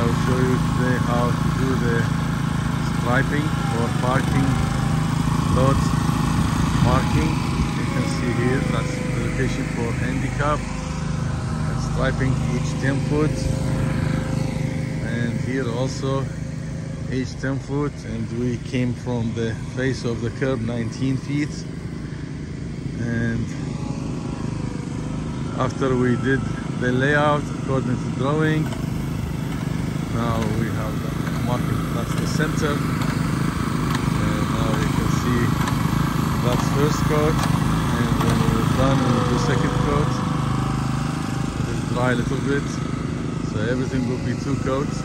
I will show you today how to do the striping for parking lot marking. You can see here that's the location for handicap and striping each 10 foot, and here also each 10 foot, and we came from the face of the curb 19 feet. And after we did the layout according to drawing, now we have the marking, that's the center, and now you can see that's first coat, and when we're done we will do second coat. It is dry a little bit, so everything will be 2 coats.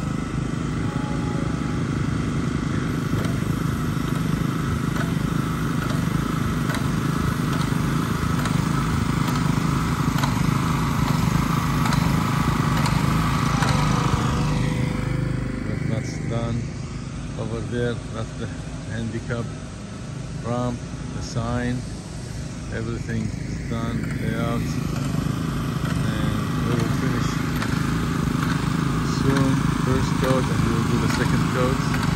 Done over there, that's the handicap ramp, the sign, everything is done, layout, and we will finish soon first coat, and we will do the second coat.